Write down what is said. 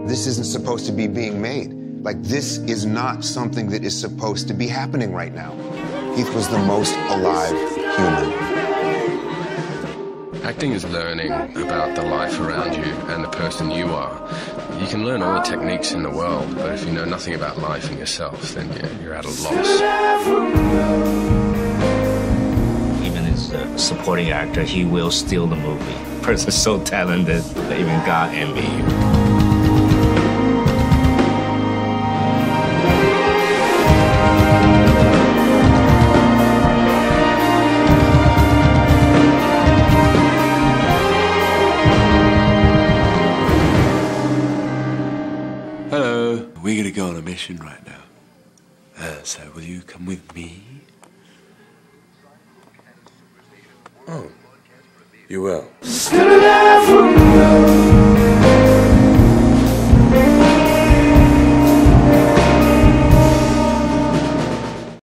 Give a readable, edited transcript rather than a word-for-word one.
this isn't supposed to be being made. Like, this is not something that is supposed to be happening right now. Heath was the most alive human. Acting is learning about the life around you and the person you are. You can learn all the techniques in the world, but if you know nothing about life and yourself, then you're at a loss. Even as a supporting actor, he will steal the movie. The person's so talented that even God envy you. Hello, we're gonna go on a mission right now. So will you come with me? Oh, you will.